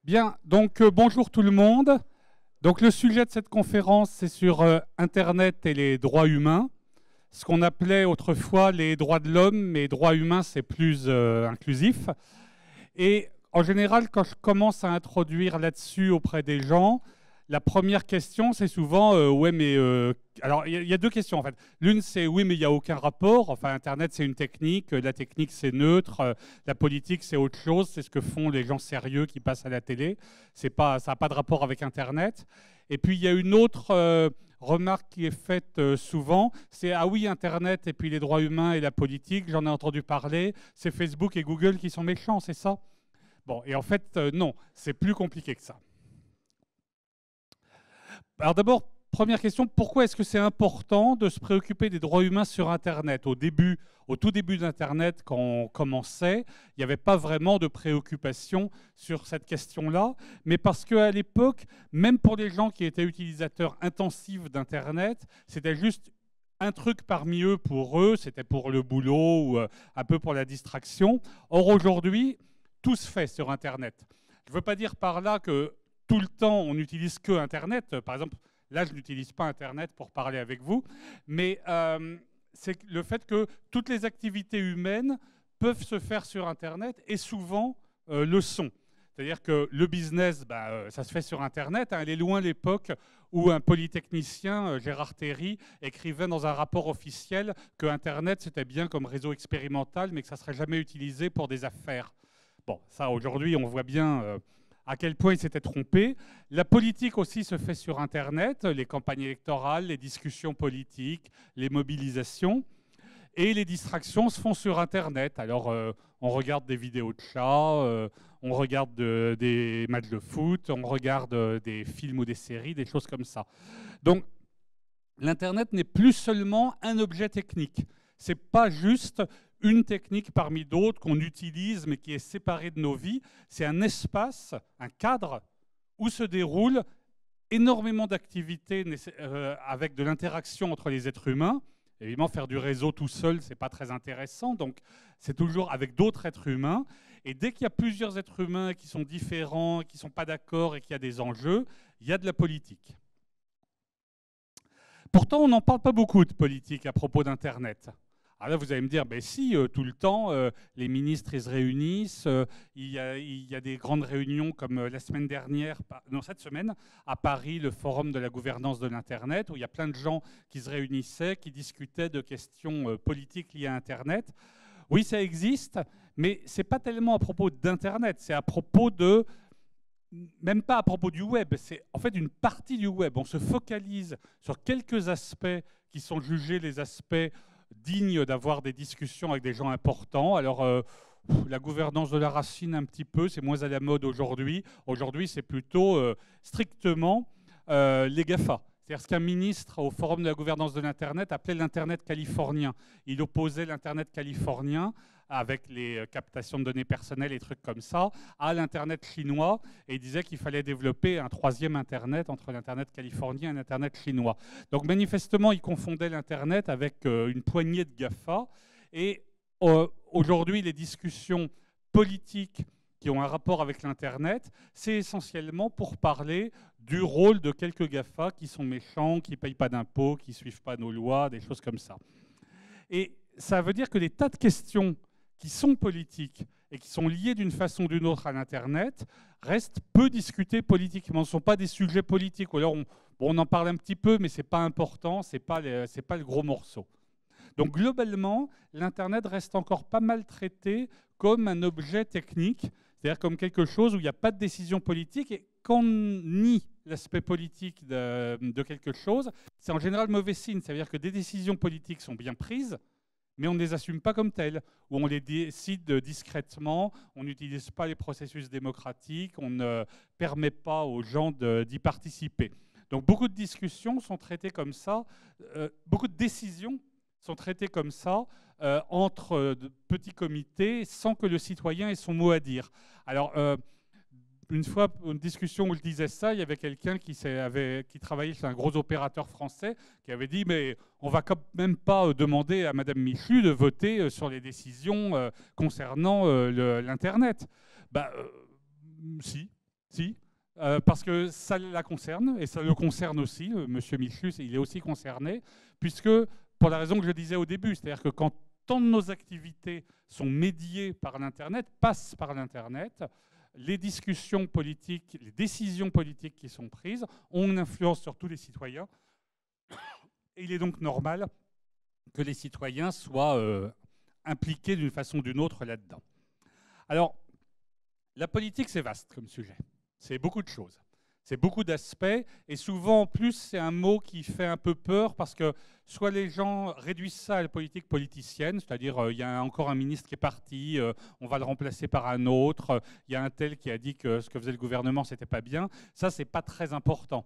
Bien, donc bonjour tout le monde. Donc le sujet de cette conférence, c'est sur Internet et les droits humains. Ce qu'on appelait autrefois les droits de l'homme, mais droits humains, c'est plus inclusif. Et en général, quand je commence à introduire là-dessus auprès des gens, la première question, c'est souvent ouais, mais alors il y a deux questions en fait. L'une, c'est oui, mais il n'y a aucun rapport. Enfin, Internet, c'est une technique. La technique, c'est neutre. La politique, c'est autre chose. C'est ce que font les gens sérieux qui passent à la télé. C'est pas, ça n'a pas de rapport avec Internet. Et puis il y a une autre remarque qui est faite souvent, c'est ah oui, Internet et puis les droits humains et la politique. J'en ai entendu parler. C'est Facebook et Google qui sont méchants, c'est ça? Bon, et en fait, non, c'est plus compliqué que ça. Alors d'abord, première question, pourquoi est-ce que c'est important de se préoccuper des droits humains sur Internet? Au tout début d'Internet, quand on commençait, il n'y avait pas vraiment de préoccupation sur cette question-là, mais parce qu'à l'époque, même pour les gens qui étaient utilisateurs intensifs d'Internet, c'était juste un truc parmi eux pour eux, c'était pour le boulot ou un peu pour la distraction. Or aujourd'hui, tout se fait sur Internet. Je ne veux pas dire par là que tout le temps, on n'utilise que Internet. Par exemple, là, je n'utilise pas Internet pour parler avec vous, mais c'est le fait que toutes les activités humaines peuvent se faire sur Internet et souvent le sont. C'est-à-dire que le business, ça se fait sur Internet. Elle est loin l'époque où un polytechnicien, Gérard Terry, écrivait dans un rapport officiel que Internet, c'était bien comme réseau expérimental, mais que ça ne serait jamais utilisé pour des affaires. Bon, ça, aujourd'hui, on voit bien à quel point il s'était trompé. La politique aussi se fait sur Internet, les campagnes électorales, les discussions politiques, les mobilisations. Et les distractions se font sur Internet. Alors, on regarde des vidéos de chats, on regarde des matchs de foot, on regarde des films ou des séries, des choses comme ça. Donc, l'Internet n'est plus seulement un objet technique. Ce n'est pas juste une technique parmi d'autres qu'on utilise mais qui est séparée de nos vies. C'est un espace, un cadre où se déroulent énormément d'activités avec de l'interaction entre les êtres humains. Évidemment, faire du réseau tout seul, ce n'est pas très intéressant. Donc, c'est toujours avec d'autres êtres humains. Et dès qu'il y a plusieurs êtres humains qui sont différents, qui ne sont pas d'accord et qu'il y a des enjeux, il y a de la politique. Pourtant, on n'en parle pas beaucoup de politique à propos d'Internet. Alors là, vous allez me dire, ben si, tout le temps, les ministres, ils se réunissent, il y a des grandes réunions comme la semaine dernière, non, cette semaine, à Paris, le forum de la gouvernance de l'Internet, où il y a plein de gens qui se réunissaient, qui discutaient de questions politiques liées à Internet. Oui, ça existe, mais ce n'est pas tellement à propos d'Internet, c'est à propos de... Même pas à propos du web, c'est en fait une partie du web. On se focalise sur quelques aspects qui sont jugés les aspects dignes d'avoir des discussions avec des gens importants. Alors, la gouvernance de la racine, un petit peu, c'est moins à la mode aujourd'hui. Aujourd'hui, c'est plutôt strictement les GAFA. C'est-à-dire ce qu'un ministre au Forum de la gouvernance de l'Internet appelait l'Internet californien. Il opposait l'Internet californien avec les captations de données personnelles et trucs comme ça, à l'Internet chinois, et il disait qu'il fallait développer un troisième Internet entre l'Internet californien et l'Internet chinois. Donc manifestement, il confondait l'Internet avec une poignée de GAFA, et aujourd'hui, les discussions politiques qui ont un rapport avec l'Internet, c'est essentiellement pour parler du rôle de quelques GAFA qui sont méchants, qui ne payent pas d'impôts, qui ne suivent pas nos lois, des choses comme ça. Et ça veut dire que des tas de questions qui sont politiques et qui sont liées d'une façon ou d'une autre à l'Internet restent peu discutées politiquement. Ce ne sont pas des sujets politiques. Ou alors on en parle un petit peu, mais ce n'est pas important, ce n'est pas le gros morceau. Donc globalement, l'Internet reste encore pas mal traité comme un objet technique, c'est-à-dire comme quelque chose où il n'y a pas de décision politique. Et quand on nie l'aspect politique de quelque chose, c'est en général mauvais signe. Ça veut dire que des décisions politiques sont bien prises, mais on ne les assume pas comme telles, ou on les décide discrètement, on n'utilise pas les processus démocratiques, on ne permet pas aux gens d'y participer. Donc beaucoup de discussions sont traitées comme ça, beaucoup de décisions sont traitées comme ça, entre de petits comités, sans que le citoyen ait son mot à dire. Alors, une fois, une discussion où je disais ça, il y avait quelqu'un qui travaillait chez un gros opérateur français qui avait dit « mais on ne va quand même pas demander à Madame Michu de voter sur les décisions concernant l'Internet ». Si. Si, parce que ça la concerne, et ça le concerne aussi, Monsieur Michus, il est aussi concerné, puisque, pour la raison que je disais au début, c'est-à-dire que quand tant de nos activités sont médiées par l'Internet, passent par l'Internet, les discussions politiques, les décisions politiques qui sont prises ont une influence sur tous les citoyens, et il est donc normal que les citoyens soient impliqués d'une façon ou d'une autre là-dedans. Alors, la politique, c'est vaste comme sujet. C'est beaucoup de choses. C'est beaucoup d'aspects. Et souvent, en plus, c'est un mot qui fait un peu peur parce que soit les gens réduisent ça à la politique politicienne, c'est-à-dire il y a encore un ministre qui est parti, on va le remplacer par un autre, il y a un tel qui a dit que ce que faisait le gouvernement, c'était pas bien. Ça, c'est pas très important.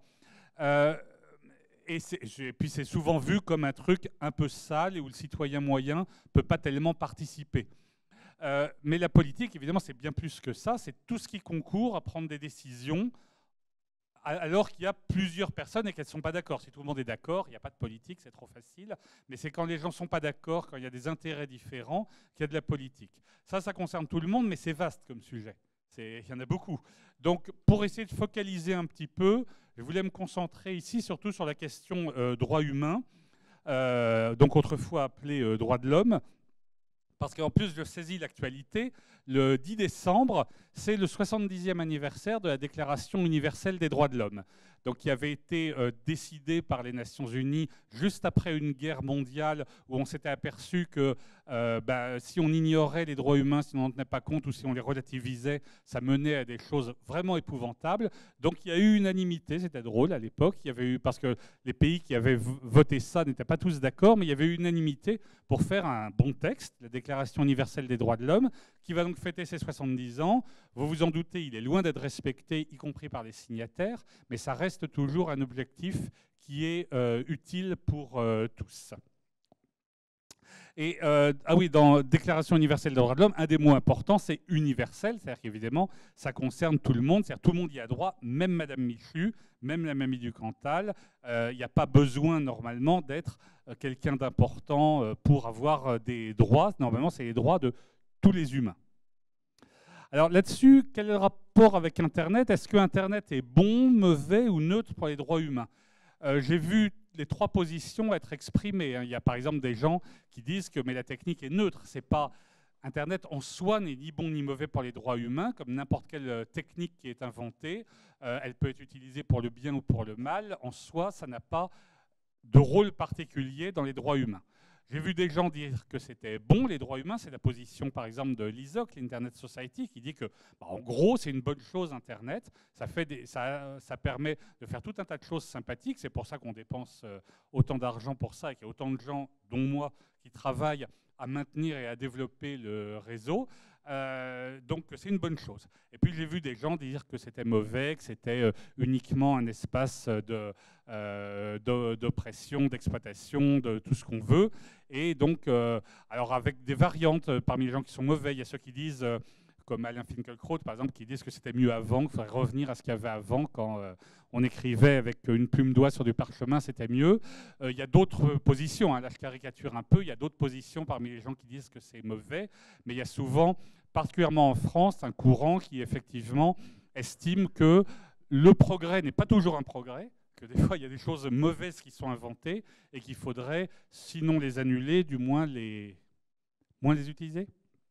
Et puis c'est souvent vu comme un truc un peu sale et où le citoyen moyen ne peut pas tellement participer. Mais la politique, évidemment, c'est bien plus que ça. C'est tout ce qui concourt à prendre des décisions alors qu'il y a plusieurs personnes et qu'elles ne sont pas d'accord. Si tout le monde est d'accord, il n'y a pas de politique, c'est trop facile. Mais c'est quand les gens ne sont pas d'accord, quand il y a des intérêts différents, qu'il y a de la politique. Ça concerne tout le monde, mais c'est vaste comme sujet. Il y en a beaucoup. Donc, pour essayer de focaliser un petit peu, je voulais me concentrer ici surtout sur la question droit humain, donc autrefois appelé droit de l'homme. Parce qu'en plus, je saisis l'actualité, le 10 décembre, c'est le 70e anniversaire de la Déclaration universelle des droits de l'homme, donc qui avait été décidée par les Nations Unies juste après une guerre mondiale où on s'était aperçu que si on ignorait les droits humains, si on n'en tenait pas compte ou si on les relativisait, ça menait à des choses vraiment épouvantables. Donc il y a eu unanimité, c'était drôle à l'époque, il y avait eu, parce que les pays qui avaient voté ça n'étaient pas tous d'accord, mais il y avait eu unanimité pour faire un bon texte, la Déclaration universelle des droits de l'homme, qui va donc fêter ses 70 ans. Vous vous en doutez, il est loin d'être respecté, y compris par les signataires, mais ça reste toujours un objectif qui est utile pour tous. Et ah oui, dans Déclaration universelle des droits de l'homme, un des mots importants, c'est universel, c'est-à-dire qu'évidemment, ça concerne tout le monde, c'est-à-dire tout le monde y a droit, même Madame Michu, même la mamie du Cantal. Il n'y a pas besoin normalement d'être quelqu'un d'important pour avoir des droits. Normalement, c'est les droits de tous les humains. Alors là-dessus, quel est le rapport avec Internet? Est-ce que Internet est bon, mauvais ou neutre pour les droits humains? J'ai vu les trois positions être exprimées. Il y a par exemple des gens qui disent que mais la technique est neutre. C'est pas Internet en soi n'est ni bon ni mauvais pour les droits humains, comme n'importe quelle technique qui est inventée. Elle peut être utilisée pour le bien ou pour le mal. En soi, ça n'a pas de rôle particulier dans les droits humains. J'ai vu des gens dire que c'était bon, les droits humains. C'est la position, par exemple, de l'ISOC, l'Internet Society, qui dit que, en gros, c'est une bonne chose, Internet. Ça permet de faire tout un tas de choses sympathiques. C'est pour ça qu'on dépense autant d'argent pour ça et qu'il y a autant de gens, dont moi, qui travaillent à maintenir et à développer le réseau. Donc c'est une bonne chose. Et puis j'ai vu des gens dire que c'était mauvais, que c'était uniquement un espace d'oppression, d'exploitation, de tout ce qu'on veut. Et donc, alors avec des variantes parmi les gens qui sont mauvais, il y a ceux qui disent, comme Alain Finkielkraut par exemple, qui disent que c'était mieux avant, qu'il faudrait revenir à ce qu'il y avait avant quand on écrivait avec une plume d'oie sur du parchemin, c'était mieux. Il y a d'autres positions, hein, là je caricature un peu, il y a d'autres positions parmi les gens qui disent que c'est mauvais, mais il y a souvent, particulièrement en France, un courant qui effectivement estime que le progrès n'est pas toujours un progrès, que des fois il y a des choses mauvaises qui sont inventées et qu'il faudrait, sinon les annuler, du moins moins les utiliser.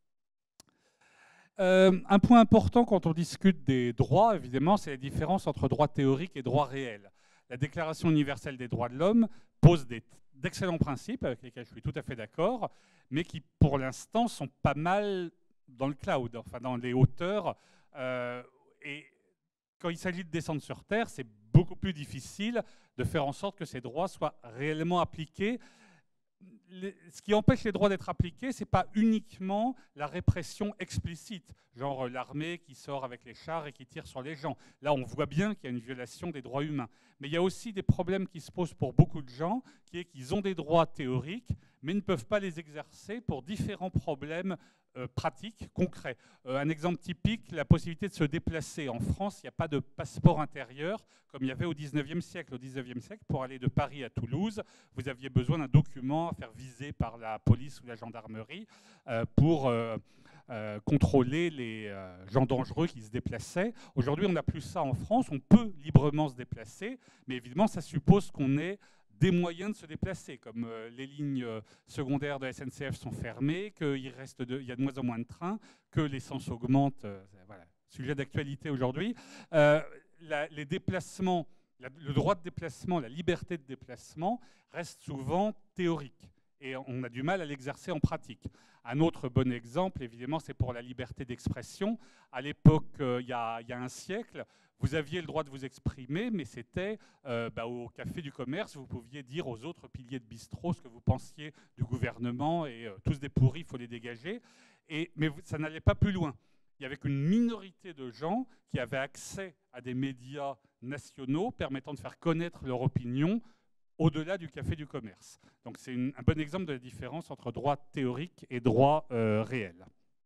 Un point important quand on discute des droits, évidemment, c'est la différence entre droit théorique et droit réel. La Déclaration universelle des droits de l'homme pose d'excellents principes avec lesquels je suis tout à fait d'accord, mais qui, pour l'instant, sont pas mal dans le cloud, enfin dans les hauteurs. Et quand il s'agit de descendre sur Terre, c'est beaucoup plus difficile de faire en sorte que ces droits soient réellement appliqués. Ce qui empêche les droits d'être appliqués, ce n'est pas uniquement la répression explicite, genre l'armée qui sort avec les chars et qui tire sur les gens. Là, on voit bien qu'il y a une violation des droits humains. Mais il y a aussi des problèmes qui se posent pour beaucoup de gens, qui est qu'ils ont des droits théoriques, mais ne peuvent pas les exercer pour différents problèmes pratiques, concrets. Un exemple typique, la possibilité de se déplacer. En France, il n'y a pas de passeport intérieur comme il y avait au 19e siècle. Au 19e siècle, pour aller de Paris à Toulouse, vous aviez besoin d'un document à faire viser par la police ou la gendarmerie pour contrôler les gens dangereux qui se déplaçaient. Aujourd'hui, on n'a plus ça en France, on peut librement se déplacer, mais évidemment, ça suppose qu'on ait des moyens de se déplacer, comme les lignes secondaires de la SNCF sont fermées, qu'il y a de moins en moins de trains, que l'essence augmente. Voilà, sujet d'actualité aujourd'hui. Les déplacements, le droit de déplacement, la liberté de déplacement reste souvent théorique et on a du mal à l'exercer en pratique. Un autre bon exemple, évidemment, c'est pour la liberté d'expression. À l'époque, il y a un siècle, vous aviez le droit de vous exprimer, mais c'était au café du commerce, vous pouviez dire aux autres piliers de bistrot ce que vous pensiez du gouvernement et tous des pourris, il faut les dégager. Mais ça n'allait pas plus loin. Il y avait qu'une minorité de gens qui avaient accès à des médias nationaux permettant de faire connaître leur opinion au-delà du café du commerce. Donc c'est un bon exemple de la différence entre droit théorique et droit réel.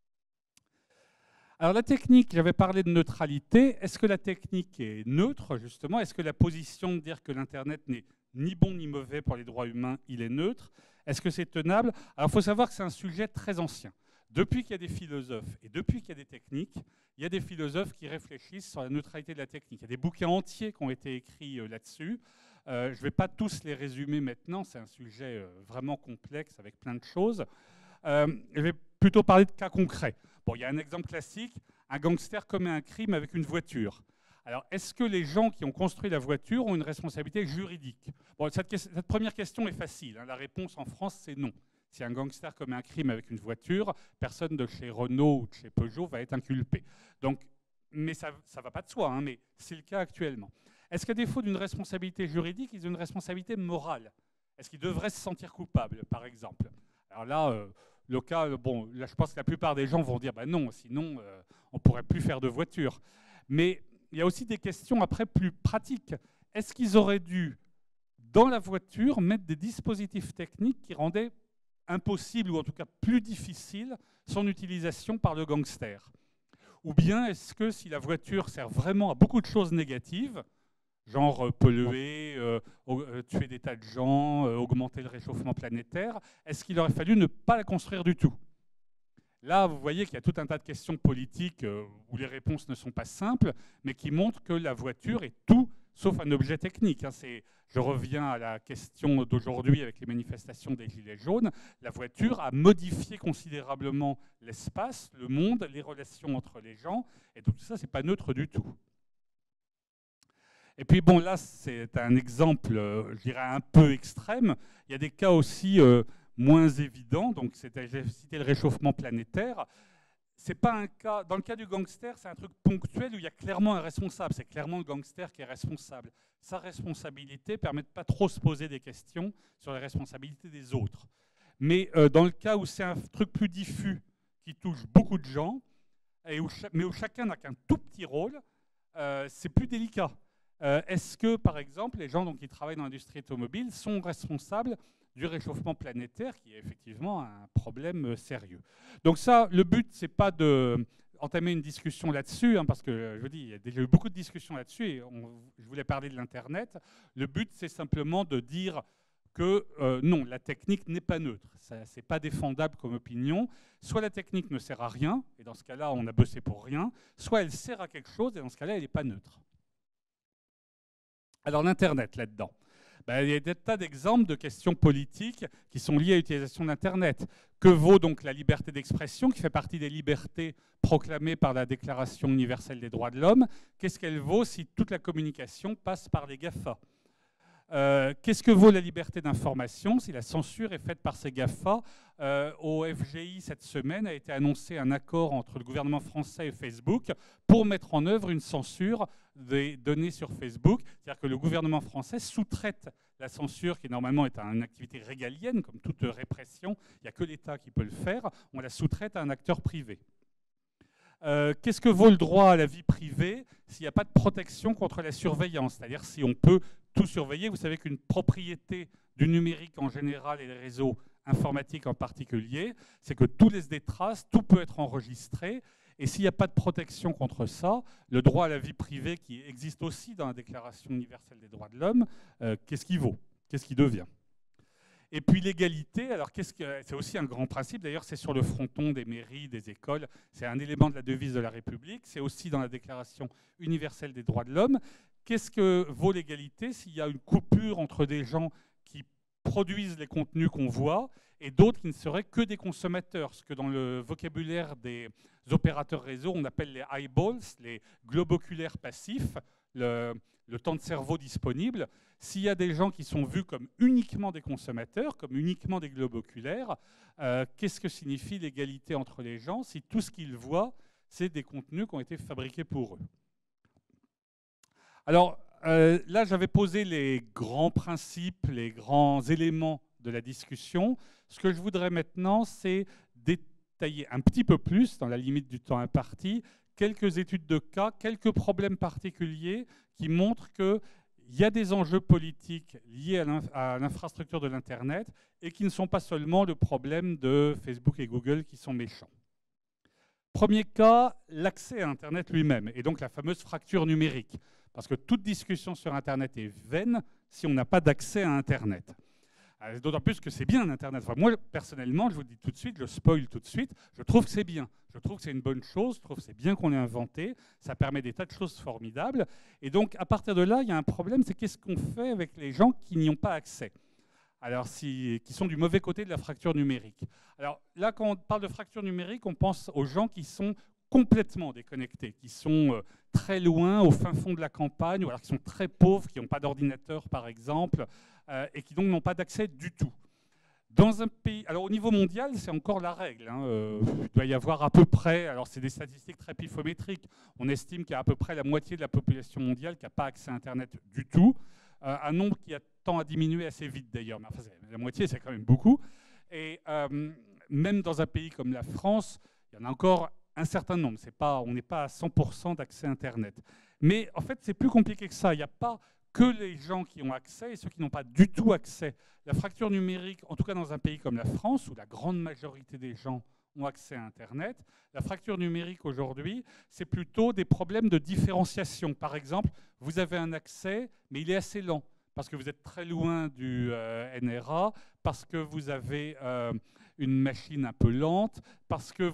Alors la technique, j'avais parlé de neutralité. Est-ce que la technique est neutre, justement? Est-ce que la position de dire que l'Internet n'est ni bon ni mauvais pour les droits humains, il est neutre? Est-ce que c'est tenable? Alors il faut savoir que c'est un sujet très ancien. Depuis qu'il y a des philosophes et depuis qu'il y a des techniques, il y a des philosophes qui réfléchissent sur la neutralité de la technique. Il y a des bouquins entiers qui ont été écrits là-dessus. Je ne vais pas tous les résumer maintenant, c'est un sujet vraiment complexe avec plein de choses. Je vais plutôt parler de cas concrets. Bon, il y a un exemple classique, un gangster commet un crime avec une voiture. Alors, est-ce que les gens qui ont construit la voiture ont une responsabilité juridique? Bon, cette première question est facile, hein. La réponse en France, c'est non. Si un gangster commet un crime avec une voiture, personne de chez Renault ou de chez Peugeot va être inculpé. Donc, mais ça ne va pas de soi, hein, mais c'est le cas actuellement. Est-ce qu'à défaut d'une responsabilité juridique, ils ont une responsabilité morale? Est-ce qu'ils devraient se sentir coupables, par exemple? Alors là, le cas, bon, là, je pense que la plupart des gens vont dire bah non, sinon on ne pourrait plus faire de voiture. Mais il y a aussi des questions après plus pratiques. Est-ce qu'ils auraient dû, dans la voiture, mettre des dispositifs techniques qui rendaient impossible, ou en tout cas plus difficile, son utilisation par le gangster? Ou bien est-ce que si la voiture sert vraiment à beaucoup de choses négatives, genre polluer, tuer des tas de gens, augmenter le réchauffement planétaire, est-ce qu'il aurait fallu ne pas la construire du tout? Là, vous voyez qu'il y a tout un tas de questions politiques où les réponses ne sont pas simples, mais qui montrent que la voiture est tout sauf un objet technique. Hein. Je reviens à la question d'aujourd'hui avec les manifestations des Gilets jaunes. La voiture a modifié considérablement l'espace, le monde, les relations entre les gens, et donc tout ça, ce n'est pas neutre du tout. Et puis bon, là, c'est un exemple, je dirais, un peu extrême. Il y a des cas aussi moins évidents. Donc, j'ai cité le réchauffement planétaire. C'est pas un cas, dans le cas du gangster, c'est un truc ponctuel où il y a clairement un responsable. C'est clairement le gangster qui est responsable. Sa responsabilité permet de pas trop se poser des questions sur les responsabilités des autres. Mais dans le cas où c'est un truc plus diffus, qui touche beaucoup de gens, mais où chacun n'a qu'un tout petit rôle, c'est plus délicat. Est-ce que, par exemple, les gens qui travaillent dans l'industrie automobile sont responsables du réchauffement planétaire, qui est effectivement un problème sérieux? Donc ça, le but, c'est pas d'entamer une discussion là-dessus, hein, parce que, je vous dis, il y a déjà eu beaucoup de discussions là-dessus, et je voulais parler de l'Internet. Le but, c'est simplement de dire que non, la technique n'est pas neutre. Ce n'est pas défendable comme opinion. Soit la technique ne sert à rien, et dans ce cas-là, on a bossé pour rien, soit elle sert à quelque chose, et dans ce cas-là, elle n'est pas neutre. Alors l'Internet, là-dedans. Ben, il y a des tas d'exemples de questions politiques qui sont liées à l'utilisation d'Internet. Que vaut donc la liberté d'expression, qui fait partie des libertés proclamées par la Déclaration universelle des droits de l'homme? Qu'est-ce qu'elle vaut si toute la communication passe par les GAFA? Qu'est-ce que vaut la liberté d'information si la censure est faite par ces GAFA? Au FGI, cette semaine, a été annoncé un accord entre le gouvernement français et Facebook pour mettre en œuvre une censure des données sur Facebook. C'est-à-dire que le gouvernement français sous-traite la censure, qui normalement est une activité régalienne, comme toute répression. Il n'y a que l'État qui peut le faire. On la sous-traite à un acteur privé. Qu'est-ce que vaut le droit à la vie privée s'il n'y a pas de protection contre la surveillance? C'est-à-dire si on peut tout surveiller. Vous savez qu'une propriété du numérique en général et des réseaux informatiques en particulier, c'est que tout laisse des traces, tout peut être enregistré. Et s'il n'y a pas de protection contre ça, le droit à la vie privée, qui existe aussi dans la Déclaration universelle des droits de l'homme, qu'est-ce qu'il vaut? Qu'est-ce qu'il devient? Et puis l'égalité, alors c'est aussi un grand principe, d'ailleurs c'est sur le fronton des mairies, des écoles, c'est un élément de la devise de la République, c'est aussi dans la Déclaration universelle des droits de l'homme. Qu'est-ce que vaut l'égalité s'il y a une coupure entre des gens qui produisent les contenus qu'on voit et d'autres qui ne seraient que des consommateurs, ce que dans le vocabulaire des opérateurs réseau on appelle les eyeballs, les globes oculaires passifs, le temps de cerveau disponible. S'il y a des gens qui sont vus comme uniquement des consommateurs, comme uniquement des globes oculaires, qu'est-ce que signifie l'égalité entre les gens si tout ce qu'ils voient, c'est des contenus qui ont été fabriqués pour eux? Alors là, j'avais posé les grands principes, les grands éléments de la discussion. Ce que je voudrais maintenant, c'est détailler un petit peu plus, dans la limite du temps imparti, quelques études de cas, quelques problèmes particuliers qui montrent qu'il y a des enjeux politiques liés à l'infrastructure de l'Internet et qui ne sont pas seulement le problème de Facebook et Google qui sont méchants. Premier cas, l'accès à Internet lui-même, et donc la fameuse fracture numérique. Parce que toute discussion sur Internet est vaine si on n'a pas d'accès à Internet. D'autant plus que c'est bien Internet. Enfin, moi, personnellement, je vous le dis tout de suite, je spoil tout de suite, je trouve que c'est bien. Je trouve que c'est une bonne chose, je trouve que c'est bien qu'on l'ait inventé, ça permet des tas de choses formidables. Et donc, à partir de là, il y a un problème, c'est qu'est-ce qu'on fait avec les gens qui n'y ont pas accès? Alors, qui sont du mauvais côté de la fracture numérique. Alors là, quand on parle de fracture numérique, on pense aux gens qui sont complètement déconnectés, qui sont très loin, au fin fond de la campagne, ou alors qui sont très pauvres, qui n'ont pas d'ordinateur, par exemple, et qui donc n'ont pas d'accès du tout. Dans un pays, alors au niveau mondial, c'est encore la règle. Il doit y avoir à peu près, alors c'est des statistiques très pifométriques, on estime qu'il y a à peu près la moitié de la population mondiale qui n'a pas accès à Internet du tout. Un nombre qui tend à diminuer assez vite d'ailleurs, mais enfin, la moitié c'est quand même beaucoup. Et même dans un pays comme la France, il y en a encore un certain nombre. On n'est pas à 100% d'accès Internet. Mais en fait, c'est plus compliqué que ça. Il n'y a pas que les gens qui ont accès et ceux qui n'ont pas du tout accès. La fracture numérique, en tout cas dans un pays comme la France, où la grande majorité des gens ont accès à Internet, la fracture numérique aujourd'hui, c'est plutôt des problèmes de différenciation. Par exemple, vous avez un accès, mais il est assez lent, parce que vous êtes très loin du NRA, parce que vous avez une machine un peu lente, parce que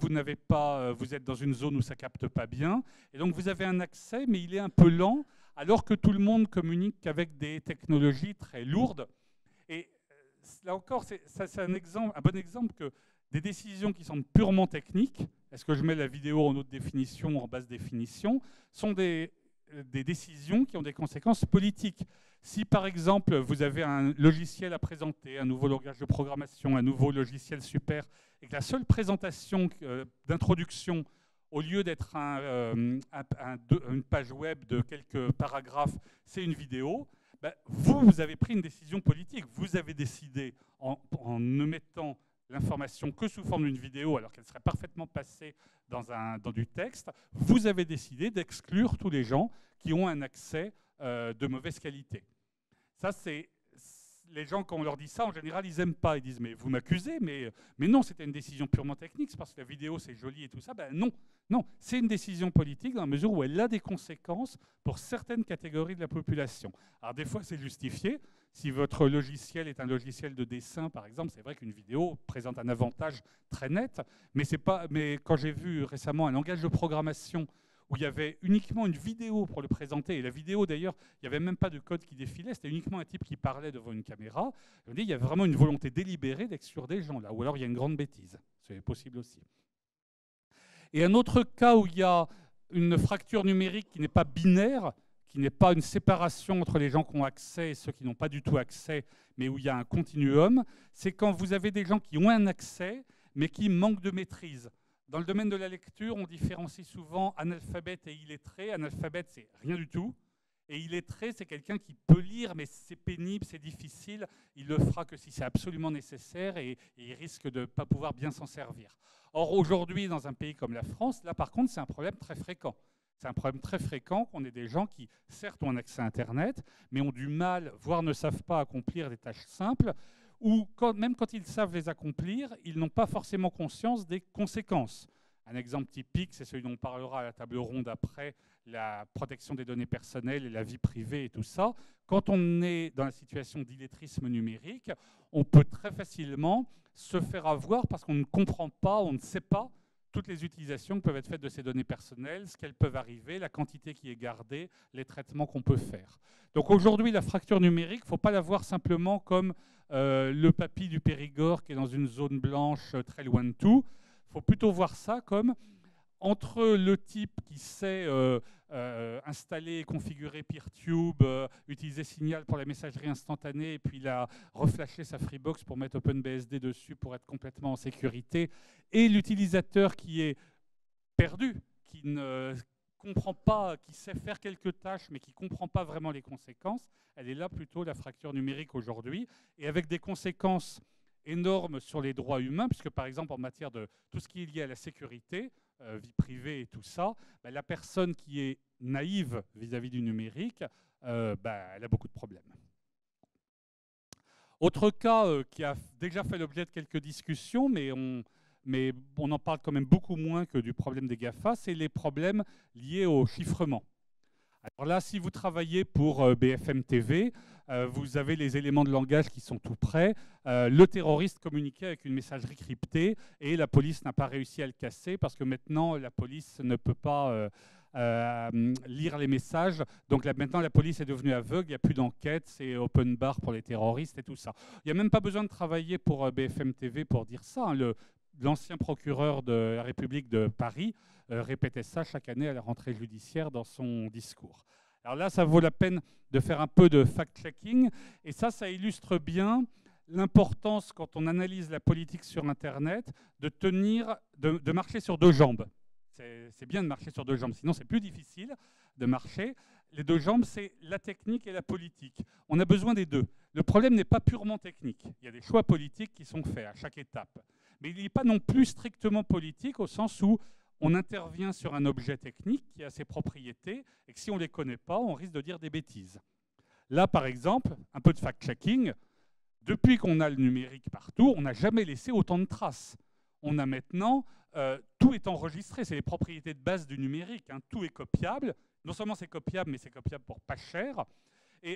vous êtes dans une zone où ça ne capte pas bien. Et donc vous avez un accès, mais il est un peu lent, alors que tout le monde communique qu'avec des technologies très lourdes. Et là encore, c'est un bon exemple que des décisions qui sont purement techniques, est-ce que je mets la vidéo en haute définition ou en basse définition, sont des décisions qui ont des conséquences politiques. Si par exemple vous avez un logiciel à présenter, un nouveau langage de programmation, un nouveau logiciel super, et que la seule présentation d'introduction, au lieu d'être une page web de quelques paragraphes, c'est une vidéo, ben, vous avez pris une décision politique. Vous avez décidé, en ne mettant l'information que sous forme d'une vidéo, alors qu'elle serait parfaitement passée dans du texte, vous avez décidé d'exclure tous les gens qui ont un accès de mauvaise qualité. Ça, c'est les gens, quand on leur dit ça, en général, ils n'aiment pas. Ils disent, mais vous m'accusez, mais non, c'était une décision purement technique, c'est parce que la vidéo, c'est joli et tout ça. Ben non, c'est une décision politique dans la mesure où elle a des conséquences pour certaines catégories de la population. Alors des fois, c'est justifié. Si votre logiciel est un logiciel de dessin, par exemple, c'est vrai qu'une vidéo présente un avantage très net, mais quand j'ai vu récemment un langage de programmation où il y avait uniquement une vidéo pour le présenter, et la vidéo d'ailleurs, il n'y avait même pas de code qui défilait, c'était uniquement un type qui parlait devant une caméra, je me dis, il y a vraiment une volonté délibérée d'exclure des gens là, ou alors il y a une grande bêtise, c'est possible aussi. Et un autre cas où il y a une fracture numérique qui n'est pas binaire, qui n'est pas une séparation entre les gens qui ont accès et ceux qui n'ont pas du tout accès, mais où il y a un continuum, c'est quand vous avez des gens qui ont un accès, mais qui manquent de maîtrise. Dans le domaine de la lecture, on différencie souvent analphabète et illettré. Analphabète, c'est rien du tout. Et illettré, c'est quelqu'un qui peut lire, mais c'est pénible, c'est difficile. Il le fera que si c'est absolument nécessaire et il risque de ne pas pouvoir bien s'en servir. Or, aujourd'hui, dans un pays comme la France, là, par contre, c'est un problème très fréquent. C'est un problème très fréquent qu'on ait des gens qui, certes, ont un accès à Internet, mais ont du mal, voire ne savent pas accomplir des tâches simples, ou même quand ils savent les accomplir, ils n'ont pas forcément conscience des conséquences. Un exemple typique, c'est celui dont on parlera à la table ronde après, la protection des données personnelles et la vie privée et tout ça. Quand on est dans la situation d'illettrisme numérique, on peut très facilement se faire avoir parce qu'on ne comprend pas, on ne sait pas toutes les utilisations qui peuvent être faites de ces données personnelles, ce qu'elles peuvent arriver, la quantité qui est gardée, les traitements qu'on peut faire. Donc aujourd'hui, la fracture numérique, il ne faut pas la voir simplement comme le papy du Périgord qui est dans une zone blanche très loin de tout. Il faut plutôt voir ça comme entre le type qui sait installer et configurer PeerTube, utiliser Signal pour la messagerie instantanée et puis la reflasher sa Freebox pour mettre OpenBSD dessus pour être complètement en sécurité, et l'utilisateur qui est perdu, qui ne comprend pas, qui sait faire quelques tâches mais qui ne comprend pas vraiment les conséquences, elle est là plutôt la fracture numérique aujourd'hui, et avec des conséquences énormes sur les droits humains, puisque par exemple en matière de tout ce qui est lié à la sécurité, vie privée et tout ça, la personne qui est naïve vis-à-vis du numérique, elle a beaucoup de problèmes. Autre cas qui a déjà fait l'objet de quelques discussions, mais on en parle quand même beaucoup moins que du problème des GAFA, c'est les problèmes liés au chiffrement. Alors là, si vous travaillez pour BFM TV, vous avez les éléments de langage qui sont tout prêts. Le terroriste communiquait avec une messagerie cryptée et la police n'a pas réussi à le casser parce que maintenant, la police ne peut pas lire les messages. Donc là, maintenant, la police est devenue aveugle, il n'y a plus d'enquête, c'est open bar pour les terroristes et tout ça. Il n'y a même pas besoin de travailler pour BFM TV pour dire ça, hein. L'ancien procureur de la République de Paris répétait ça chaque année à la rentrée judiciaire dans son discours. Alors là, ça vaut la peine de faire un peu de fact-checking. Et ça illustre bien l'importance, quand on analyse la politique sur Internet, de marcher sur deux jambes. C'est bien de marcher sur deux jambes, sinon c'est plus difficile de marcher. Les deux jambes, c'est la technique et la politique. On a besoin des deux. Le problème n'est pas purement technique. Il y a des choix politiques qui sont faits à chaque étape. Mais il n'est pas non plus strictement politique au sens où on intervient sur un objet technique qui a ses propriétés et que si on ne les connaît pas, on risque de dire des bêtises. Là, par exemple, un peu de fact-checking. Depuis qu'on a le numérique partout, on n'a jamais laissé autant de traces. On a maintenant, tout est enregistré, c'est les propriétés de base du numérique, hein. Tout est copiable. Non seulement c'est copiable, mais c'est copiable pour pas cher. Et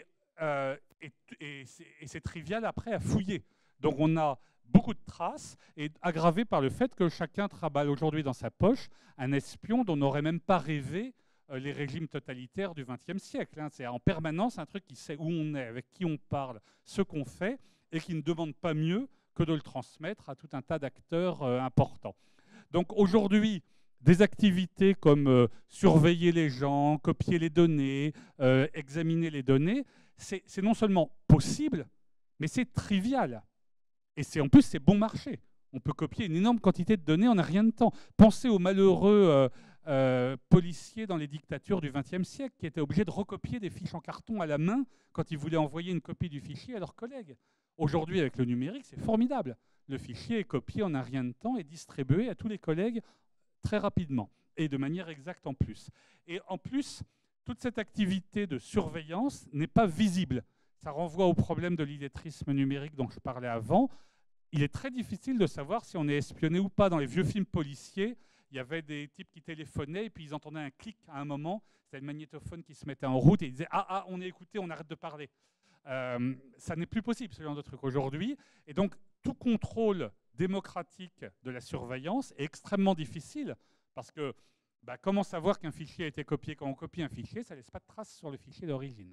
c'est trivial après à fouiller. Donc on a beaucoup de traces, et aggravé par le fait que chacun travaille aujourd'hui dans sa poche un espion dont n'aurait même pas rêvé les régimes totalitaires du XXe siècle. Hein. C'est en permanence un truc qui sait où on est, avec qui on parle, ce qu'on fait, et qui ne demande pas mieux que de le transmettre à tout un tas d'acteurs importants. Donc aujourd'hui, des activités comme surveiller les gens, copier les données, examiner les données, c'est non seulement possible, mais c'est trivial. Et en plus, c'est bon marché. On peut copier une énorme quantité de données en un rien de temps. Pensez aux malheureux policiers dans les dictatures du XXe siècle qui étaient obligés de recopier des fiches en carton à la main quand ils voulaient envoyer une copie du fichier à leurs collègues. Aujourd'hui, avec le numérique, c'est formidable. Le fichier est copié en un rien de temps et distribué à tous les collègues très rapidement et de manière exacte en plus. Et en plus, toute cette activité de surveillance n'est pas visible. Ça renvoie au problème de l'illettrisme numérique dont je parlais avant. Il est très difficile de savoir si on est espionné ou pas. Dans les vieux films policiers, il y avait des types qui téléphonaient et puis ils entendaient un clic à un moment. C'était le magnétophone qui se mettait en route et ils disaient « Ah, on est écouté, on arrête de parler ». Ça n'est plus possible, ce genre de truc aujourd'hui. Et donc, tout contrôle démocratique de la surveillance est extrêmement difficile parce que comment savoir qu'un fichier a été copié? Quand on copie un fichier, ça ne laisse pas de traces sur le fichier d'origine.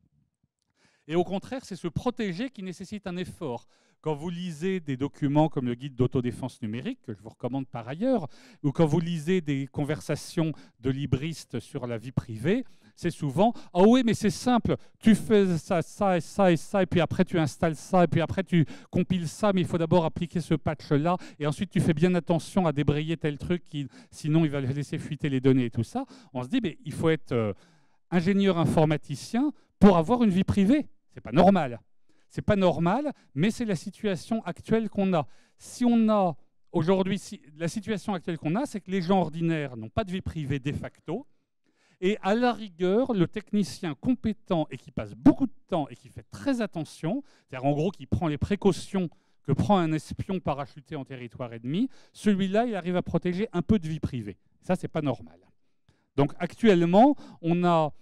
Et au contraire, c'est se protéger qui nécessite un effort. Quand vous lisez des documents comme le guide d'autodéfense numérique, que je vous recommande par ailleurs, ou quand vous lisez des conversations de libristes sur la vie privée, c'est souvent « Ah oui, mais c'est simple, tu fais ça, ça et ça et ça, et puis après tu installes ça, et puis après tu compiles ça, mais il faut d'abord appliquer ce patch-là, et ensuite tu fais bien attention à débrayer tel truc, sinon il va laisser fuiter les données et tout ça. » On se dit « Mais il faut être ingénieur informaticien pour avoir une vie privée. C'est pas normal. C'est pas normal, mais c'est la situation actuelle qu'on a. Si on a aujourd'hui, la situation actuelle qu'on a, c'est que les gens ordinaires n'ont pas de vie privée de facto. Et à la rigueur, le technicien compétent et qui passe beaucoup de temps et qui fait très attention, c'est-à-dire en gros qui prend les précautions que prend un espion parachuté en territoire ennemi, celui-là, il arrive à protéger un peu de vie privée. Ça, c'est pas normal. Donc actuellement, on a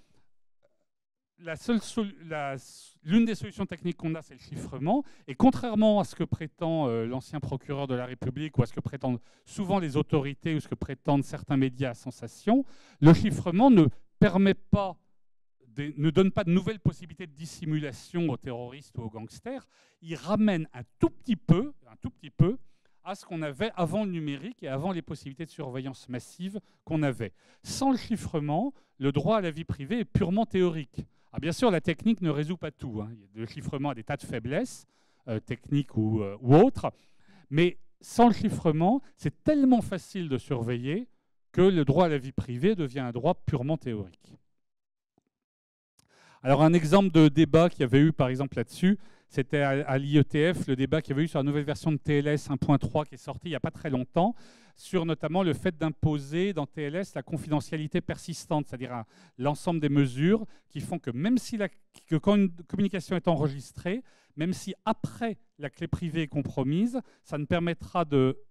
l'une des solutions techniques qu'on a, c'est le chiffrement. Et contrairement à ce que prétend l'ancien procureur de la République ou à ce que prétendent souvent les autorités ou ce que prétendent certains médias à sensation, le chiffrement ne permet pas, ne donne pas de nouvelles possibilités de dissimulation aux terroristes ou aux gangsters. Il ramène un tout petit peu à ce qu'on avait avant le numérique et avant les possibilités de surveillance massive qu'on avait. Sans le chiffrement, le droit à la vie privée est purement théorique. Alors bien sûr, la technique ne résout pas tout. Le chiffrement a des tas de faiblesses, techniques ou autres, mais sans le chiffrement, c'est tellement facile de surveiller que le droit à la vie privée devient un droit purement théorique. Alors un exemple de débat qu'il y avait eu par exemple là-dessus, c'était à l'IETF, le débat qu'il y avait eu sur la nouvelle version de TLS 1.3 qui est sortie il n'y a pas très longtemps, sur notamment le fait d'imposer dans TLS la confidentialité persistante, c'est-à-dire l'ensemble des mesures qui font que même si quand une communication est enregistrée, même si après la clé privée est compromise, ça ne permettra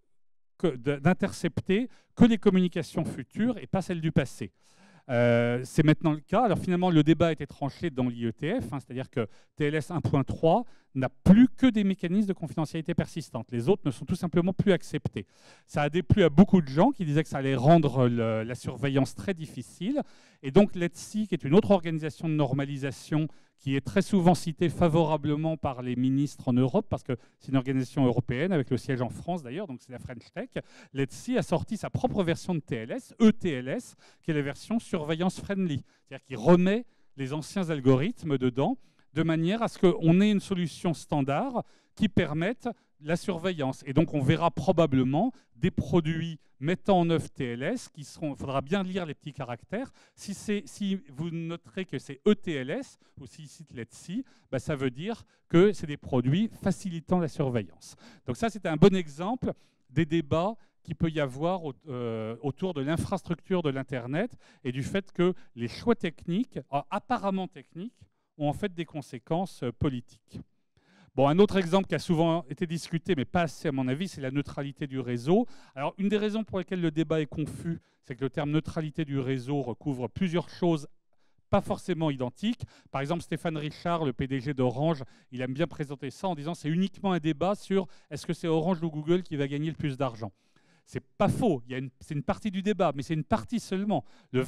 d'intercepter que les communications futures et pas celles du passé. C'est maintenant le cas. Alors finalement, le débat a été tranché dans l'IETF, c'est-à-dire que TLS 1.3 n'a plus que des mécanismes de confidentialité persistante. Les autres ne sont tout simplement plus acceptés. Ça a déplu à beaucoup de gens qui disaient que ça allait rendre la surveillance très difficile. Et donc l'ETSI, qui est une autre organisation de normalisation qui est très souvent citée favorablement par les ministres en Europe, parce que c'est une organisation européenne avec le siège en France d'ailleurs, donc c'est la French Tech. L'ETSI a sorti sa propre version de TLS, ETLS, qui est la version surveillance friendly, c'est-à-dire qui remet les anciens algorithmes dedans, de manière à ce qu'on ait une solution standard qui permette la surveillance. Et donc on verra probablement des produits mettant en œuvre TLS qui seront, il faudra bien lire les petits caractères. Si vous noterez que c'est ETLS ou s'il cite l'ETSI, ça veut dire que c'est des produits facilitant la surveillance. Donc ça, c'était un bon exemple des débats qu'il peut y avoir autour de l'infrastructure de l'Internet et du fait que les choix techniques, apparemment techniques, ont en fait des conséquences politiques. Bon, un autre exemple qui a souvent été discuté, mais pas assez à mon avis, c'est la neutralité du réseau. Alors, une des raisons pour lesquelles le débat est confus, c'est que le terme neutralité du réseau recouvre plusieurs choses pas forcément identiques. Par exemple, Stéphane Richard, le PDG d'Orange, il aime bien présenter ça en disant que c'est uniquement un débat sur est-ce que c'est Orange ou Google qui va gagner le plus d'argent. C'est pas faux, c'est une partie du débat, mais c'est une partie seulement.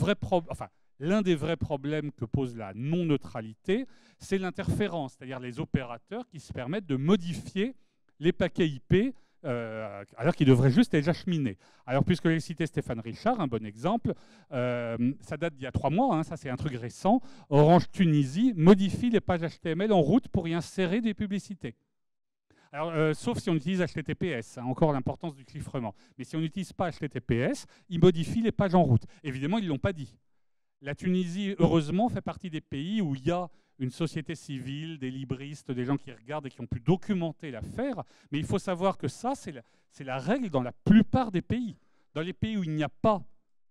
L'un des vrais problèmes que pose la non-neutralité, c'est l'interférence, c'est-à-dire les opérateurs qui se permettent de modifier les paquets IP alors qu'ils devraient juste être acheminés. Alors, puisque j'ai cité Stéphane Richard, un bon exemple, ça date d'il y a 3 mois, ça c'est un truc récent, Orange Tunisie modifie les pages HTML en route pour y insérer des publicités. Alors, sauf si on utilise HTTPS, encore l'importance du chiffrement. Mais si on n'utilise pas HTTPS, ils modifient les pages en route. Évidemment, ils ne l'ont pas dit. La Tunisie, heureusement, fait partie des pays où il y a une société civile, des libristes, des gens qui regardent et qui ont pu documenter l'affaire. Mais il faut savoir que ça, c'est la règle dans la plupart des pays. Dans les pays où il n'y a pas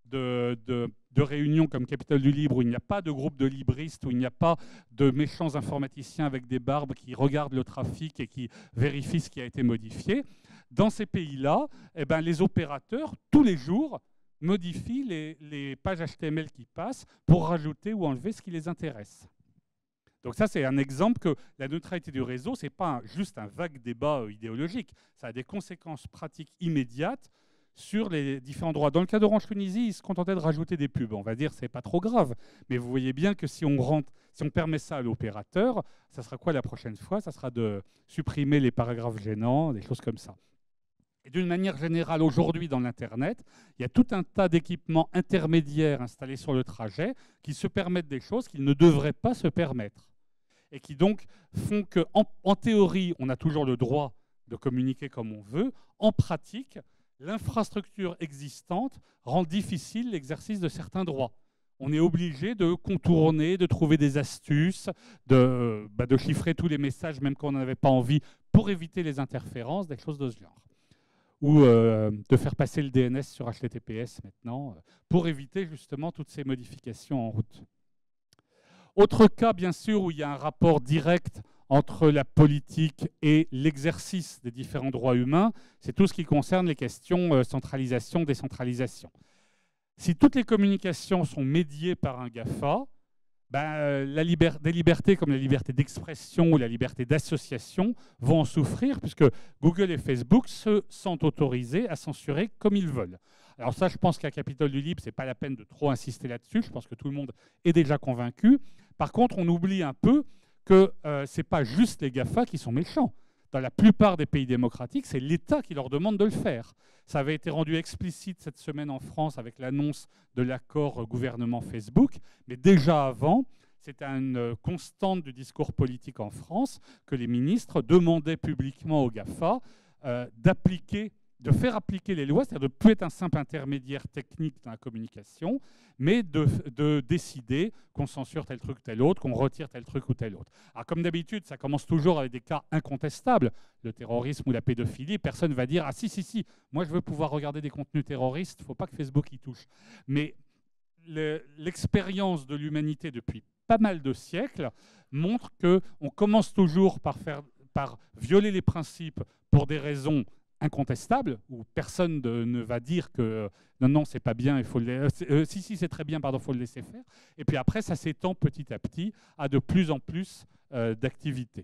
de réunions comme Capitole du Libre, où il n'y a pas de groupe de libristes, où il n'y a pas de méchants informaticiens avec des barbes qui regardent le trafic et qui vérifient ce qui a été modifié, dans ces pays-là, les opérateurs, tous les jours, modifient les pages HTML qui passent pour rajouter ou enlever ce qui les intéresse. Donc ça, c'est un exemple que la neutralité du réseau, ce n'est pas juste un vague débat idéologique. Ça a des conséquences pratiques immédiates sur les différents droits. Dans le cas d'Orange Tunisie, ils se contentaient de rajouter des pubs. On va dire que ce n'est pas trop grave. Mais vous voyez bien que si on permet ça à l'opérateur, ça sera quoi la prochaine fois? Ça sera de supprimer les paragraphes gênants, des choses comme ça. Et d'une manière générale, aujourd'hui, dans l'Internet, il y a tout un tas d'équipements intermédiaires installés sur le trajet qui se permettent des choses qu'ils ne devraient pas se permettre. Et qui donc font qu'en théorie, on a toujours le droit de communiquer comme on veut. En pratique, l'infrastructure existante rend difficile l'exercice de certains droits. On est obligé de contourner, de trouver des astuces, de chiffrer tous les messages, même quand on n'en avait pas envie, pour éviter les interférences, des choses de ce genre. Ou de faire passer le DNS sur HTTPS maintenant, pour éviter justement toutes ces modifications en route. Autre cas, bien sûr, où il y a un rapport direct entre la politique et l'exercice des différents droits humains, c'est tout ce qui concerne les questions centralisation, décentralisation. Si toutes les communications sont médiées par un GAFA, ben, des libertés comme la liberté d'expression ou la liberté d'association vont en souffrir, puisque Google et Facebook se sentent autorisés à censurer comme ils veulent. Alors ça, je pense qu'à Capitole du Libre, ce n'est pas la peine de trop insister là-dessus. Je pense que tout le monde est déjà convaincu. Par contre, on oublie un peu que ce n'est pas juste les GAFA qui sont méchants. Dans la plupart des pays démocratiques, c'est l'État qui leur demande de le faire. Ça avait été rendu explicite cette semaine en France avec l'annonce de l'accord gouvernement-Facebook. Mais déjà avant, c'était une constante du discours politique en France que les ministres demandaient publiquement aux GAFA de faire appliquer les lois, c'est-à-dire de ne plus être un simple intermédiaire technique dans la communication, mais de décider qu'on censure tel truc ou tel autre, qu'on retire tel truc ou tel autre. Alors comme d'habitude, ça commence toujours avec des cas incontestables, le terrorisme ou la pédophilie. Personne ne va dire « Ah si, moi je veux pouvoir regarder des contenus terroristes, il ne faut pas que Facebook y touche ». Mais l'expérience de l'humanité depuis pas mal de siècles montre qu'on commence toujours par violer les principes pour des raisons incontestable, où personne ne va dire que non, c'est pas bien, il faut si, c'est très bien, pardon, il faut le laisser faire. Et puis après, ça s'étend petit à petit à de plus en plus d'activités.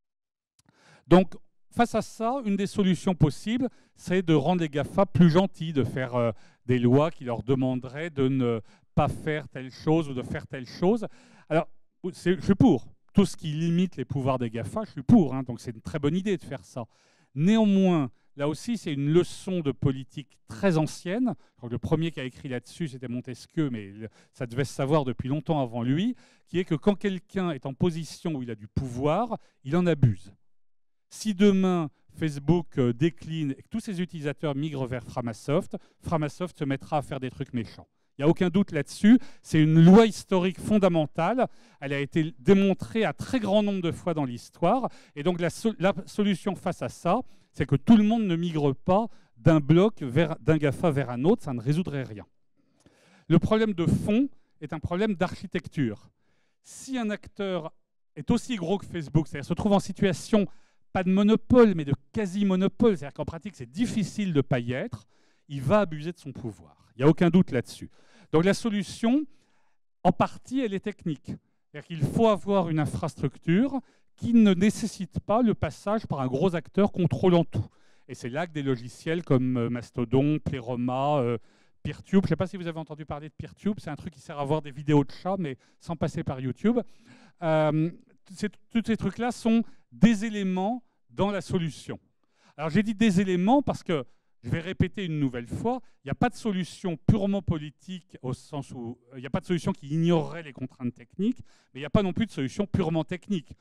Donc, face à ça, une des solutions possibles, c'est de rendre les GAFA plus gentils, de faire des lois qui leur demanderaient de ne pas faire telle chose ou de faire telle chose. Alors, je suis pour. Tout ce qui limite les pouvoirs des GAFA, je suis pour. Hein, donc, c'est une très bonne idée de faire ça. Néanmoins, là aussi, c'est une leçon de politique très ancienne. Le premier qui a écrit là-dessus, c'était Montesquieu, mais ça devait se savoir depuis longtemps avant lui, qui est que quand quelqu'un est en position où il a du pouvoir, il en abuse. Si demain, Facebook décline et que tous ses utilisateurs migrent vers Framasoft, Framasoft se mettra à faire des trucs méchants. Il n'y a aucun doute là-dessus. C'est une loi historique fondamentale. Elle a été démontrée à très grand nombre de fois dans l'histoire. Et donc la solution face à ça, c'est que tout le monde ne migre pas d'un bloc, d'un GAFA vers un autre. Ça ne résoudrait rien. Le problème de fond est un problème d'architecture. Si un acteur est aussi gros que Facebook, c'est-à-dire se trouve en situation, pas de monopole, mais de quasi-monopole, c'est-à-dire qu'en pratique, c'est difficile de ne pas y être, il va abuser de son pouvoir. Il n'y a aucun doute là-dessus. Donc la solution, en partie, elle est technique. C'est-à-dire qu'il faut avoir une infrastructure qui ne nécessite pas le passage par un gros acteur contrôlant tout. Et c'est là que des logiciels comme Mastodon, Pleroma, Peertube, je ne sais pas si vous avez entendu parler de Peertube, c'est un truc qui sert à voir des vidéos de chats, mais sans passer par YouTube. Tous ces trucs-là sont des éléments dans la solution. Alors j'ai dit des éléments parce que, je vais répéter une nouvelle fois, il n'y a pas de solution purement politique au sens où il n'y a pas de solution qui ignorerait les contraintes techniques, mais il n'y a pas non plus de solution purement technique.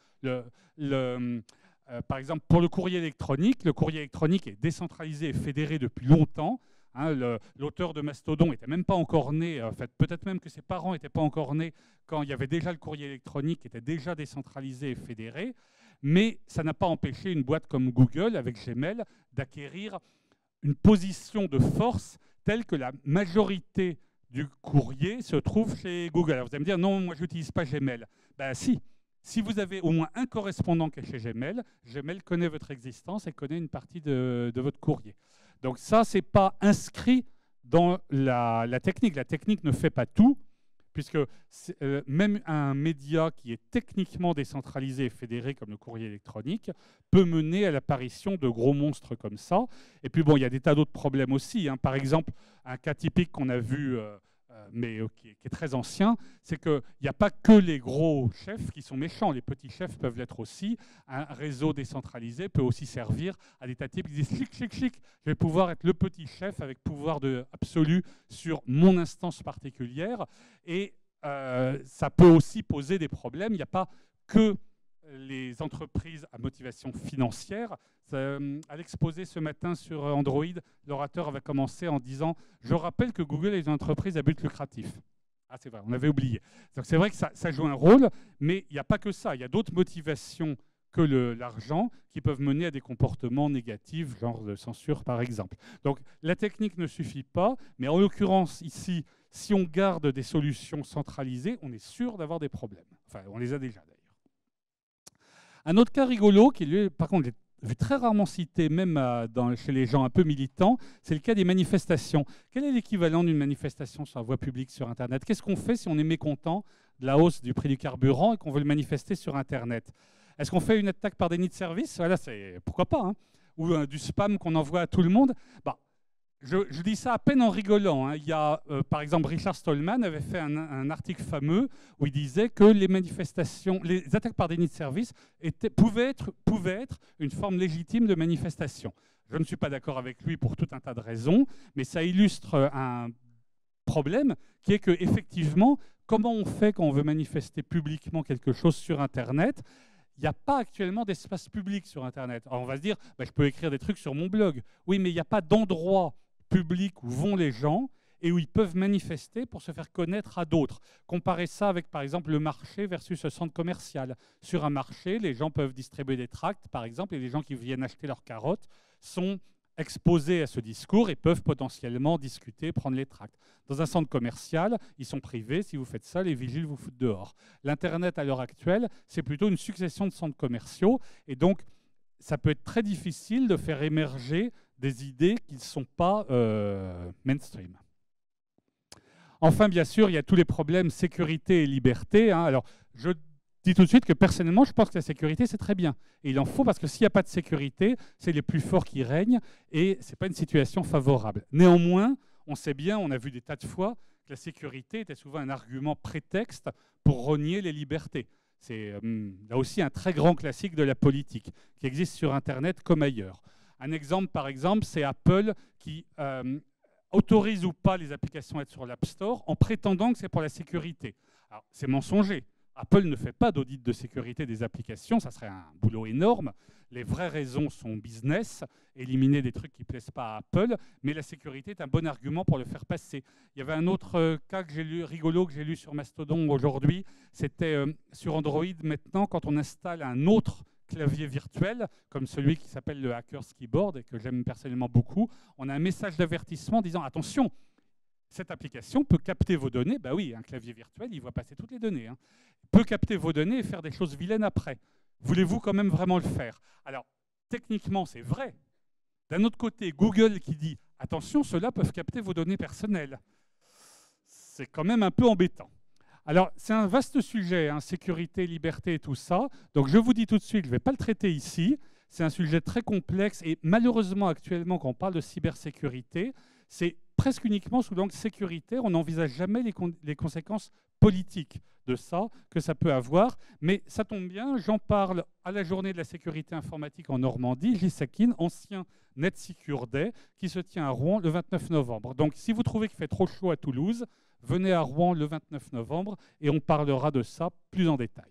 Par exemple, pour le courrier électronique est décentralisé et fédéré depuis longtemps. Hein, l'auteur de Mastodon n'était même pas encore né, en fait, peut-être même que ses parents n'étaient pas encore nés quand il y avait déjà le courrier électronique qui était déjà décentralisé et fédéré, mais ça n'a pas empêché une boîte comme Google, avec Gmail, d'acquérir une position de force telle que la majorité du courrier se trouve chez Google. Alors vous allez me dire, non, moi je n'utilise pas Gmail. Ben si vous avez au moins un correspondant qui est chez Gmail, Gmail connaît votre existence et connaît une partie de votre courrier. Donc ça, ce n'est pas inscrit dans la technique. La technique ne fait pas tout, puisque même un média qui est techniquement décentralisé et fédéré comme le courrier électronique peut mener à l'apparition de gros monstres comme ça. Et puis bon, il y a des tas d'autres problèmes aussi. Hein. Par exemple, un cas typique qu'on a vu, mais qui est très ancien, c'est qu'il n'y a pas que les gros chefs qui sont méchants. Les petits chefs peuvent l'être aussi. Un réseau décentralisé peut aussi servir à des tas de types qui disent chic, je vais pouvoir être le petit chef avec pouvoir absolu sur mon instance particulière. Et ça peut aussi poser des problèmes. Il n'y a pas que les entreprises à motivation financière. À l'exposé ce matin sur Android, l'orateur avait commencé en disant « Je rappelle que Google est une entreprise à but lucratif ». Ah, c'est vrai, on avait oublié. Donc c'est vrai que ça joue un rôle, mais il n'y a pas que ça. Il y a d'autres motivations que l'argent qui peuvent mener à des comportements négatifs, genre de censure par exemple. Donc la technique ne suffit pas, mais en l'occurrence ici, si on garde des solutions centralisées, on est sûr d'avoir des problèmes. Enfin, on les a déjà d'ailleurs. Un autre cas rigolo, qui lui, par contre, est vu très rarement cité, même chez les gens un peu militants, c'est le cas des manifestations. Quel est l'équivalent d'une manifestation sur la voie publique sur Internet? Qu'est-ce qu'on fait si on est mécontent de la hausse du prix du carburant et qu'on veut le manifester sur Internet? Est-ce qu'on fait une attaque par déni de service? Voilà, pourquoi pas, hein. Ou du spam qu'on envoie à tout le monde? Bah, je dis ça à peine en rigolant, hein. Il y a, par exemple, Richard Stallman avait fait un article fameux où il disait que les manifestations, les attaques par déni de service pouvaient être une forme légitime de manifestation. Je ne suis pas d'accord avec lui pour tout un tas de raisons, mais ça illustre un problème qui est que, effectivement, comment on fait quand on veut manifester publiquement quelque chose sur Internet? Il n'y a pas actuellement d'espace public sur Internet. Alors on va se dire, bah, je peux écrire des trucs sur mon blog. Oui, mais il n'y a pas d'endroit public où vont les gens et où ils peuvent manifester pour se faire connaître à d'autres. Comparez ça avec, par exemple, le marché versus le centre commercial. Sur un marché, les gens peuvent distribuer des tracts, par exemple, et les gens qui viennent acheter leurs carottes sont exposés à ce discours et peuvent potentiellement discuter, prendre les tracts. Dans un centre commercial, ils sont privés. Si vous faites ça, les vigiles vous foutent dehors. L'Internet, à l'heure actuelle, c'est plutôt une succession de centres commerciaux. Et donc, ça peut être très difficile de faire émerger des idées qui ne sont pas mainstream. Enfin, bien sûr, il y a tous les problèmes sécurité et liberté, hein. Alors, je dis tout de suite que personnellement, je pense que la sécurité, c'est très bien. Et il en faut parce que s'il n'y a pas de sécurité, c'est les plus forts qui règnent et ce n'est pas une situation favorable. Néanmoins, on sait bien, on a vu des tas de fois, que la sécurité était souvent un argument prétexte pour renier les libertés. C'est là aussi un très grand classique de la politique qui existe sur Internet comme ailleurs. Un exemple, par exemple, c'est Apple qui autorise ou pas les applications à être sur l'App Store en prétendant que c'est pour la sécurité. Alors, c'est mensonger. Apple ne fait pas d'audit de sécurité des applications, ça serait un boulot énorme. Les vraies raisons sont business, éliminer des trucs qui ne plaisent pas à Apple, mais la sécurité est un bon argument pour le faire passer. Il y avait un autre cas que j'ai lu, rigolo, que j'ai lu sur Mastodon aujourd'hui, c'était sur Android maintenant, quand on installe un autre clavier virtuel, comme celui qui s'appelle le Hacker's Keyboard et que j'aime personnellement beaucoup, on a un message d'avertissement disant « Attention, cette application peut capter vos données. » Ben oui, un clavier virtuel, il voit passer toutes les données, hein. Peut capter vos données et faire des choses vilaines après. Voulez-vous quand même vraiment le faire? Alors, techniquement, c'est vrai. D'un autre côté, Google qui dit « Attention, ceux-là peuvent capter vos données personnelles. » C'est quand même un peu embêtant. Alors, c'est un vaste sujet, hein, sécurité, liberté et tout ça. Donc, je vous dis tout de suite, je ne vais pas le traiter ici. C'est un sujet très complexe et malheureusement, actuellement, quand on parle de cybersécurité, c'est presque uniquement sous l'angle sécuritaire. On n'envisage jamais les conséquences politiques de ça que ça peut avoir. Mais ça tombe bien, j'en parle à la journée de la sécurité informatique en Normandie, GISAKIN, ancien NetSecure Day, qui se tient à Rouen le 29 novembre. Donc, si vous trouvez qu'il fait trop chaud à Toulouse, venez à Rouen le 29 novembre et on parlera de ça plus en détail.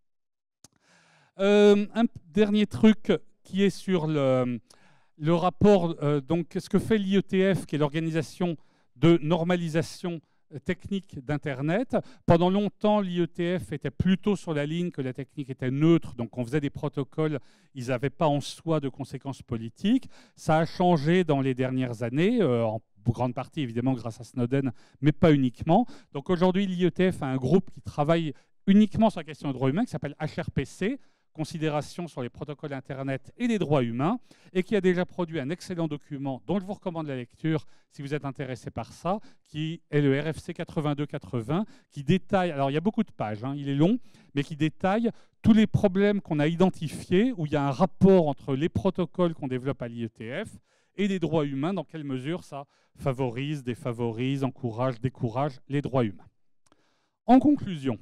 Un dernier truc qui est sur le rapport, donc ce que fait l'IETF, qui est l'organisation de normalisation technique d'Internet. Pendant longtemps, l'IETF était plutôt sur la ligne que la technique était neutre, donc on faisait des protocoles, ils n'avaient pas en soi de conséquences politiques. Ça a changé dans les dernières années, en grande partie évidemment grâce à Snowden, mais pas uniquement. Donc aujourd'hui, l'IETF a un groupe qui travaille uniquement sur la question des droits humains, qui s'appelle HRPC, Considération sur les protocoles Internet et les droits humains, et qui a déjà produit un excellent document dont je vous recommande la lecture si vous êtes intéressé par ça, qui est le RFC 8280, qui détaille, alors il y a beaucoup de pages, hein, il est long, mais qui détaille tous les problèmes qu'on a identifiés, où il y a un rapport entre les protocoles qu'on développe à l'IETF et les droits humains, dans quelle mesure ça favorise, défavorise, encourage, décourage les droits humains. En conclusion,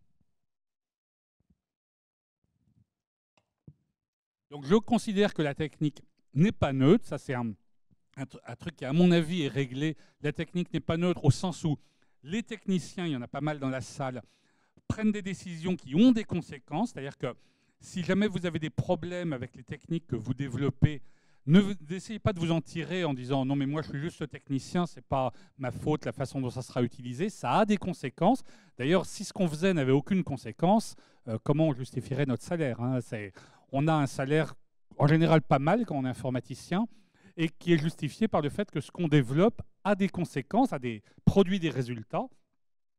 donc je considère que la technique n'est pas neutre, ça c'est un truc qui à mon avis est réglé. La technique n'est pas neutre au sens où les techniciens, il y en a pas mal dans la salle, prennent des décisions qui ont des conséquences, c'est-à-dire que si jamais vous avez des problèmes avec les techniques que vous développez, n'essayez pas de vous en tirer en disant non mais moi je suis juste technicien, c'est pas ma faute la façon dont ça sera utilisé, ça a des conséquences. D'ailleurs si ce qu'on faisait n'avait aucune conséquence, comment on justifierait notre salaire, hein? On a un salaire en général pas mal quand on est informaticien et qui est justifié par le fait que ce qu'on développe a des conséquences, a produit des résultats.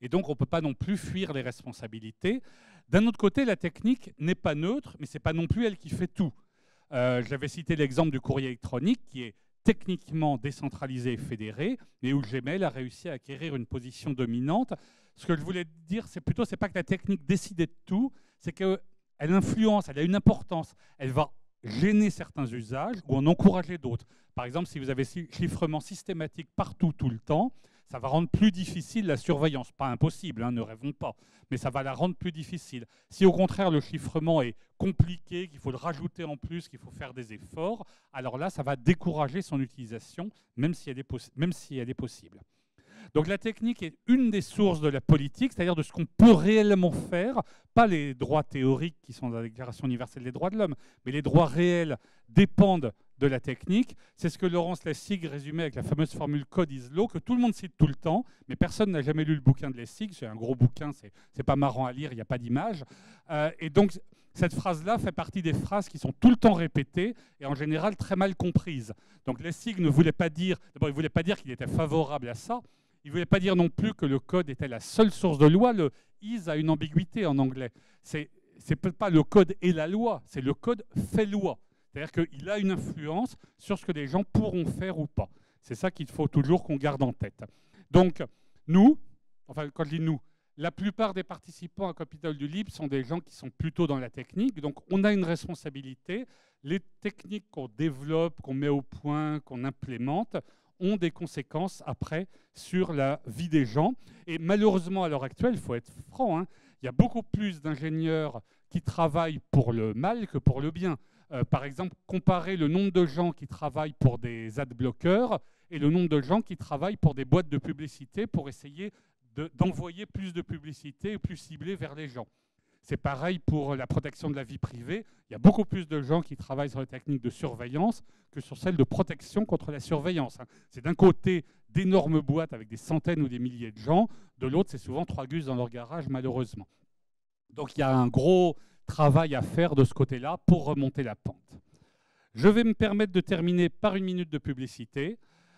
Et donc, on ne peut pas non plus fuir les responsabilités. D'un autre côté, la technique n'est pas neutre, mais ce n'est pas non plus elle qui fait tout. J'avais cité l'exemple du courrier électronique, qui est techniquement décentralisé et fédéré, mais où Gmail a réussi à acquérir une position dominante. Ce que je voulais dire, c'est plutôt, c'est pas que la technique décidait de tout, c'est qu'elle influence, elle a une importance, elle va gêner certains usages ou en encourager d'autres. Par exemple, si vous avez chiffrement systématique partout, tout le temps, ça va rendre plus difficile la surveillance. Pas impossible, hein, ne rêvons pas, mais ça va la rendre plus difficile. Si au contraire le chiffrement est compliqué, qu'il faut le rajouter en plus, qu'il faut faire des efforts, alors là, ça va décourager son utilisation, même si elle est possible. Donc la technique est une des sources de la politique, c'est-à-dire de ce qu'on peut réellement faire, pas les droits théoriques qui sont dans la Déclaration universelle des droits de l'homme, mais les droits réels dépendent de la technique. C'est ce que Laurence Lessig résumait avec la fameuse formule Code is Law, que tout le monde cite tout le temps, mais personne n'a jamais lu le bouquin de Lessig. C'est un gros bouquin, c'est pas marrant à lire, il n'y a pas d'image. Et donc cette phrase-là fait partie des phrases qui sont tout le temps répétées et en général très mal comprises. Donc Lessig ne voulait pas dire, d'abord il voulait pas dire qu'il était favorable à ça. Il ne voulait pas dire non plus que le code était la seule source de loi. Le is a une ambiguïté en anglais. C'est pas le code et la loi, c'est le code fait loi. C'est-à-dire qu'il a une influence sur ce que les gens pourront faire ou pas. C'est ça qu'il faut toujours qu'on garde en tête. Donc, nous, enfin, quand je dis nous, la plupart des participants à Capitole du Libre sont des gens qui sont plutôt dans la technique. Donc, on a une responsabilité. Les techniques qu'on développe, qu'on met au point, qu'on implémente, ont des conséquences après sur la vie des gens. Et malheureusement, à l'heure actuelle, il faut être franc, hein, il y a beaucoup plus d'ingénieurs qui travaillent pour le mal que pour le bien. Par exemple, comparer le nombre de gens qui travaillent pour des adblockers et le nombre de gens qui travaillent pour des boîtes de publicité pour essayer d'envoyer plus de publicité plus ciblée vers les gens. C'est pareil pour la protection de la vie privée. Il y a beaucoup plus de gens qui travaillent sur les techniques de surveillance que sur celles de protection contre la surveillance. C'est d'un côté d'énormes boîtes avec des centaines ou des milliers de gens, de l'autre, c'est souvent 3 gus dans leur garage, malheureusement. Donc il y a un gros travail à faire de ce côté-là pour remonter la pente. Je vais me permettre de terminer par une minute de publicité.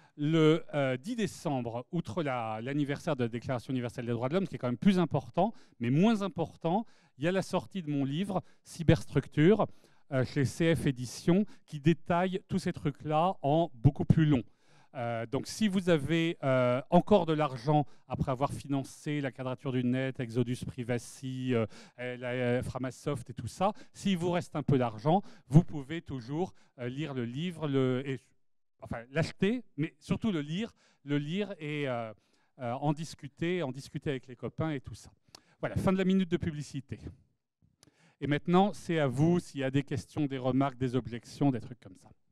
Le 10 décembre, outre l'anniversaire de la Déclaration universelle des droits de l'homme, qui est quand même plus important, mais moins important, il y a la sortie de mon livre « Cyberstructure » chez CF Éditions, qui détaille tous ces trucs-là en beaucoup plus long. Donc si vous avez encore de l'argent après avoir financé la Quadrature du Net, Exodus Privacy, Framasoft et tout ça, s'il vous reste un peu d'argent, vous pouvez toujours lire le livre, enfin l'acheter, mais surtout le lire et en discuter avec les copains et tout ça. Voilà, fin de la minute de publicité. Et maintenant, c'est à vous s'il y a des questions, des remarques, des objections, des trucs comme ça.